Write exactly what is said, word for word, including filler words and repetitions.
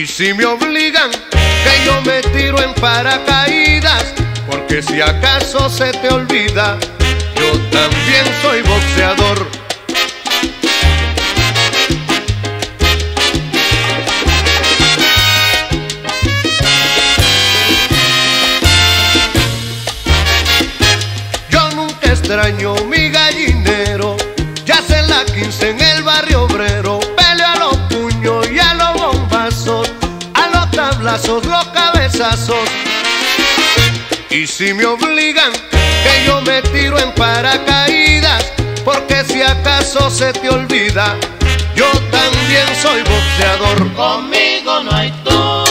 Y si me obligan, que yo me tiro en paracaídas, porque si acaso se te olvida, yo también soy boxeador. Yo nunca extraño mi gallinero, ya sé la quince en el barrio obrero, peleo a los puños y a los bombazos, a los tablazos, los cabezazos. Y si me obligan, que yo me tiro en paracaídas, porque si acaso se te olvida, yo también soy boxeador. Conmigo no hay tú.